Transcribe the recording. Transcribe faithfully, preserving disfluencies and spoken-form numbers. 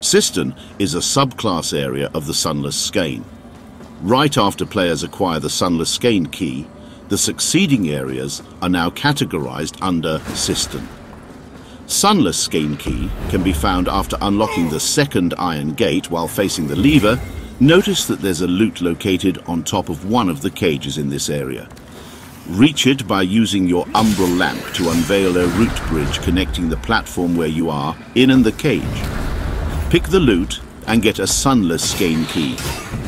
Cistern is a subclass area of the Sunless Skein. Right after players acquire the Sunless Skein Key, the succeeding areas are now categorized under Cistern. Sunless Skein Key can be found after unlocking the second iron gate while facing the lever. Notice that there's a loot located on top of one of the cages in this area. Reach it by using your Umbral Lamp to unveil a route bridge connecting the platform where you are in and the cage. Pick the loot and get a Sunless Skein Key.